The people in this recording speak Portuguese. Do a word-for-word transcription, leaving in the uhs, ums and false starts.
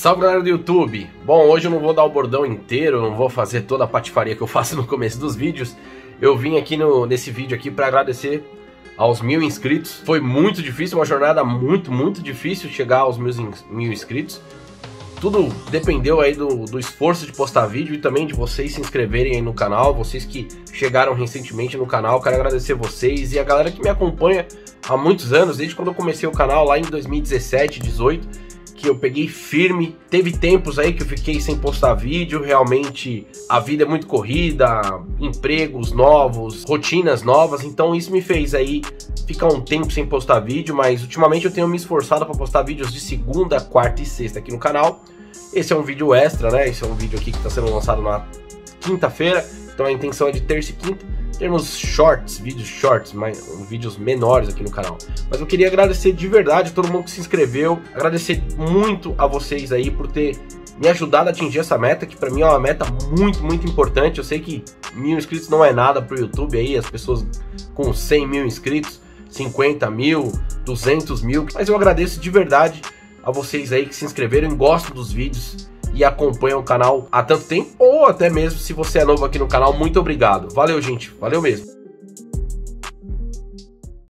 Salve galera do YouTube! Bom, hoje eu não vou dar o bordão inteiro, não vou fazer toda a patifaria que eu faço no começo dos vídeos. Eu vim aqui no, nesse vídeo aqui para agradecer aos mil inscritos. Foi muito difícil, uma jornada muito, muito difícil chegar aos mil, mil inscritos. Tudo dependeu aí do, do esforço de postar vídeo e também de vocês se inscreverem aí no canal. Vocês que chegaram recentemente no canal, quero agradecer vocês e a galera que me acompanha há muitos anos, desde quando eu comecei o canal lá em dois mil e dezessete, dezoito. Que eu peguei firme. Teve tempos aí que eu fiquei sem postar vídeo, realmente a vida é muito corrida, empregos novos, rotinas novas, então isso me fez aí ficar um tempo sem postar vídeo, mas ultimamente eu tenho me esforçado para postar vídeos de segunda, quarta e sexta aqui no canal. Esse é um vídeo extra, né? Esse é um vídeo aqui que está sendo lançado na quinta-feira, então a intenção é de terça e quinta. Temos shorts, vídeos shorts, mais, vídeos menores aqui no canal. Mas eu queria agradecer de verdade a todo mundo que se inscreveu, agradecer muito a vocês aí por ter me ajudado a atingir essa meta, que pra mim é uma meta muito, muito importante. Eu sei que mil inscritos não é nada pro YouTube aí, as pessoas com cem mil inscritos, cinquenta mil, duzentos mil, mas eu agradeço de verdade a vocês aí que se inscreveram e gostam dos vídeos e acompanha o canal há tanto tempo, ou até mesmo se você é novo aqui no canal, muito obrigado. Valeu, gente. Valeu mesmo.